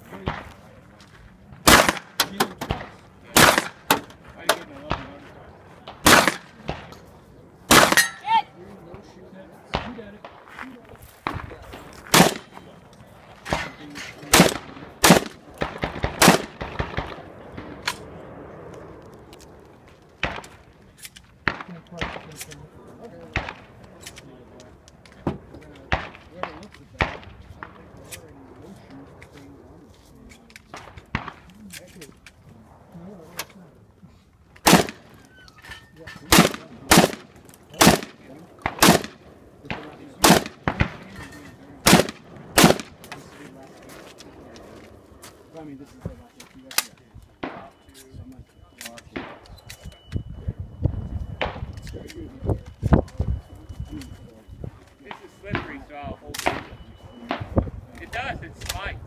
I mean, this is the last This is slippery, so I'll hold it. It does, it spikes.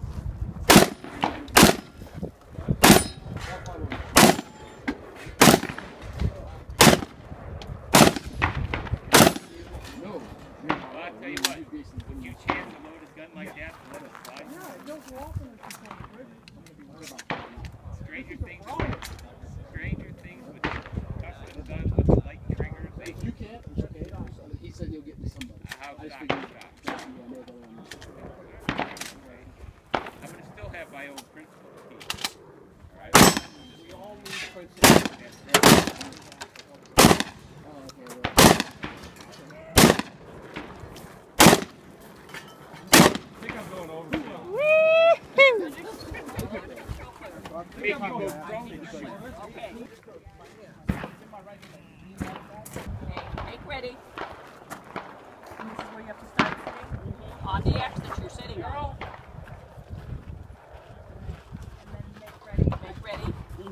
No. Well, I'll tell you what, would you chance to load a gun like that and let it slide? Yeah, it don't go off in a Stranger things with custom guns with light triggers. If you can't, it's okay. He said you'll get me somebody. How I just shot figured you shot? I'm going to still have my old principal key. Alright? We all need principles. Oh, okay, well. I think I'm going over. Make you go drone. Okay. Make ready. And this is where you have to start sitting. On the X that you're sitting on. And then make ready. Make ready.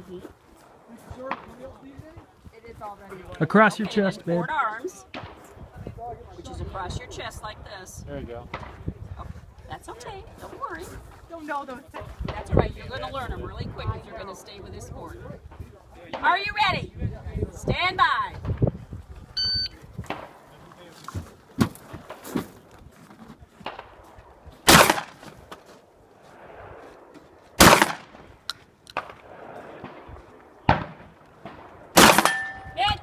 It is already. Across your Okay, chest, then babe. forward arms, which is across your chest like this. There you go. Oh, that's okay. Don't worry. Don't know those things. That's all right. You're going to learn them really quick if you're going to stay with this sport. Are you ready? Stand by. Hit.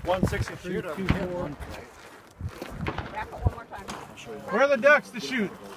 163. Back up one more time. Where are the ducks to shoot?